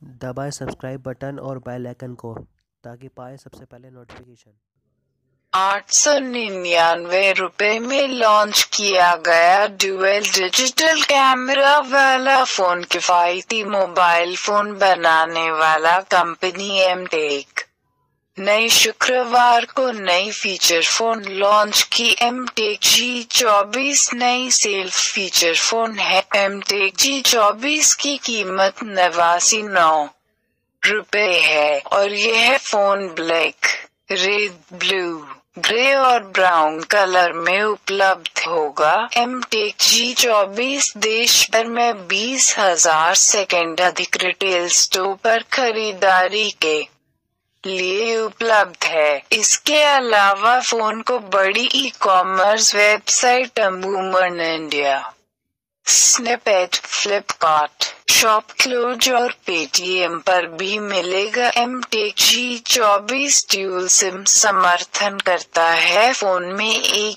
दबाएं subscribe button और bell icon को ताकि पाएं सबसे पहले नोटिफिकेशन। 899 में लॉन्च किया गया डुअल डिजिटल कैमरा वाला फोन किफायती मोबाइल फोन बनाने वाला कंपनी एमटेक नई शुक्रवार को नई फीचर फोन लॉन्च की। एमटेक G24 नई सेल्फ फीचर फोन है। एमटेक G24 की कीमत 89,900 रुपए है और यह phone black, red, blue, grey और ब्राउन कलर में उपलब्ध होगा। एमटेक G24 देश भर में 20,000 सेकंड अधिक रिटेल स्टोर पर खरीदारी के लिए उपलब्ध है। इसके अलावा फोन को बड़ी ई-कॉमर्स वेबसाइट अमूमन इंडिया, स्नैपचैट, फ्लिपकार्ट, शॉपक्लूज और पेटीएम पर भी मिलेगा। एमटेक G24 ड्यूल सिम समर्थन करता है। फोन में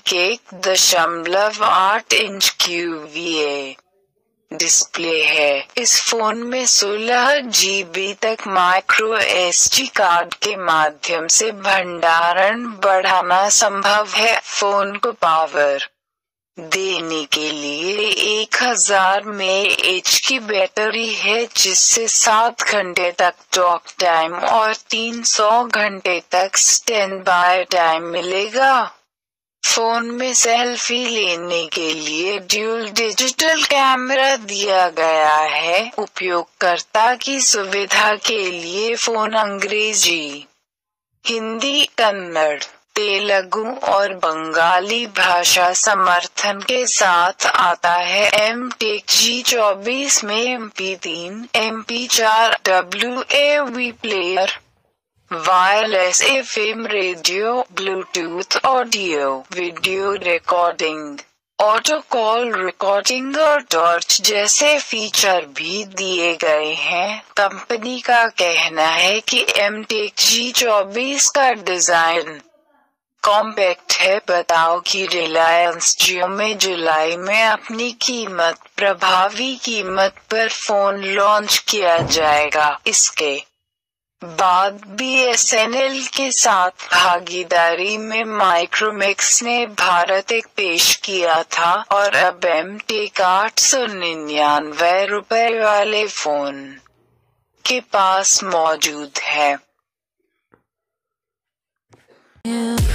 1.8 इंच QVA डिस्प्ले है। इस फोन में 16 GB तक माइक्रो SD कार्ड के माध्यम से भंडारण बढ़ाना संभव है। फोन को पावर देने के लिए 1000 mAh की बैटरी है, जिससे 7 घंटे तक टॉक टाइम और 300 घंटे तक स्टैंड बाय टाइम मिलेगा। फोन में सेल्फी लेने के लिए ड्यूल डिजिटल कैमरा दिया गया है। उपयोगकर्ता की सुविधा के लिए फोन अंग्रेजी, हिंदी, कन्नड़, तेलुगु और बंगाली भाषा समर्थन के साथ आता है। एमटेक G24 में MP3, MP4, WAV player, wireless FM radio, bluetooth audio video recording, auto call recording और टॉर्च जैसे फीचर भी दिए गए हैं। कंपनी का कहना है कि एमटेक G24 का डिजाइन कॉम्पैक्ट है। बताओ कि रिलायंस जियो में जुलाई में अपनी कीमत प्रभावी कीमत पर फोन लॉन्च किया जाएगा। इसके बाद BSNL के साथ भागीदारी में माइक्रोमैक्स ने भारत एक पेश किया था और अब एमटेक 899 रुपए वाले फोन के पास मौजूद है।